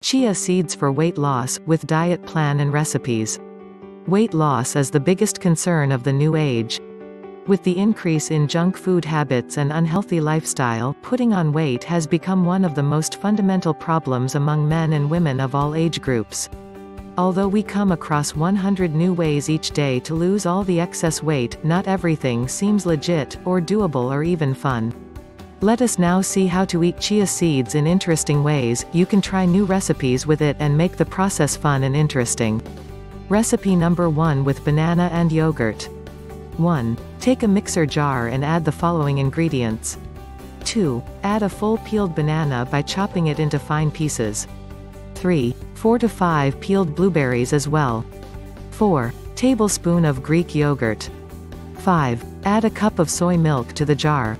Chia seeds for weight loss, with diet plan and recipes. Weight loss is the biggest concern of the new age. With the increase in junk food habits and unhealthy lifestyle, putting on weight has become one of the most fundamental problems among men and women of all age groups. Although we come across 100 new ways each day to lose all the excess weight, not everything seems legit, or doable or even fun. Let us now see how to eat chia seeds in interesting ways. You can try new recipes with it and make the process fun and interesting. Recipe number 1 with banana and yogurt. 1. Take a mixer jar and add the following ingredients. 2. Add a full peeled banana by chopping it into fine pieces. 3. 4 to 5 peeled blueberries as well. 4. Tablespoon of Greek yogurt. 5. Add a cup of soy milk to the jar.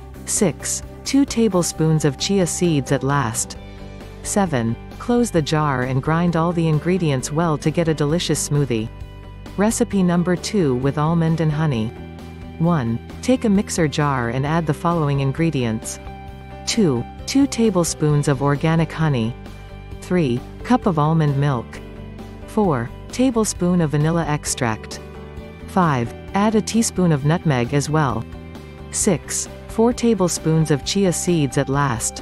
6. 2 tablespoons of chia seeds at last. 7. Close the jar and grind all the ingredients well to get a delicious smoothie. Recipe number 2 with almond and honey. 1. Take a mixer jar and add the following ingredients. 2. 2 tablespoons of organic honey. 3. Cup of almond milk. 4. Tablespoon of vanilla extract. 5. Add a teaspoon of nutmeg as well. 6. 4 tablespoons of chia seeds at last.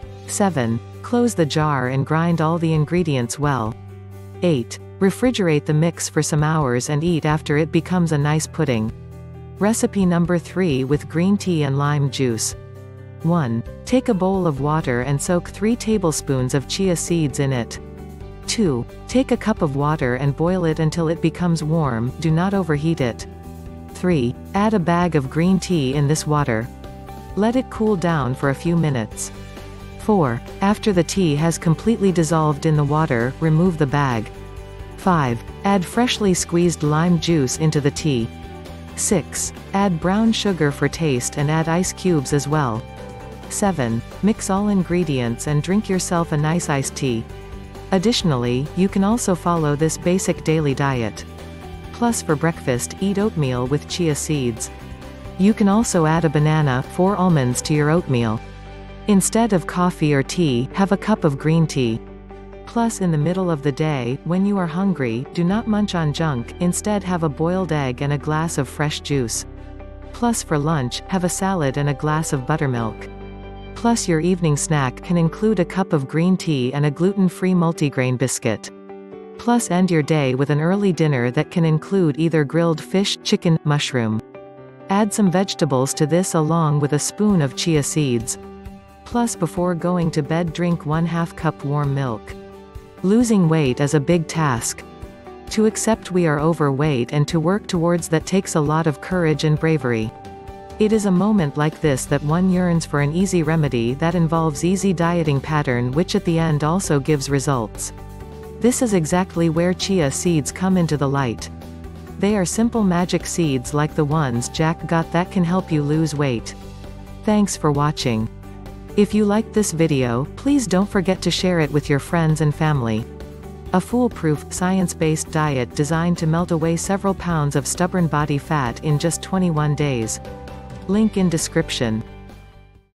7. Close the jar and grind all the ingredients well. 8. Refrigerate the mix for some hours and eat after it becomes a nice pudding. Recipe number 3 with green tea and lime juice. 1. Take a bowl of water and soak 3 tablespoons of chia seeds in it. 2. Take a cup of water and boil it until it becomes warm, do not overheat it. 3. Add a bag of green tea in this water. Let it cool down for a few minutes. 4. After the tea has completely dissolved in the water, remove the bag. 5. Add freshly squeezed lime juice into the tea. 6. Add brown sugar for taste and add ice cubes as well. 7. Mix all ingredients and drink yourself a nice iced tea. Additionally, you can also follow this basic daily diet. Plus for breakfast, eat oatmeal with chia seeds. You can also add a banana, 4 almonds to your oatmeal. Instead of coffee or tea, have a cup of green tea. Plus in the middle of the day, when you are hungry, do not munch on junk, instead have a boiled egg and a glass of fresh juice. Plus for lunch, have a salad and a glass of buttermilk. Plus your evening snack can include a cup of green tea and a gluten-free multigrain biscuit. Plus end your day with an early dinner that can include either grilled fish, chicken, mushroom. Add some vegetables to this along with a spoon of chia seeds. Plus before going to bed drink 1/2 cup warm milk. Losing weight is a big task. To accept we are overweight and to work towards that takes a lot of courage and bravery. It is a moment like this that one yearns for an easy remedy that involves easy dieting pattern which at the end also gives results. This is exactly where chia seeds come into the light. They are simple magic seeds like the ones Jack got that can help you lose weight. Thanks for watching. If you liked this video, please don't forget to share it with your friends and family. A foolproof, science-based diet designed to melt away several pounds of stubborn body fat in just 21 days. Link in description.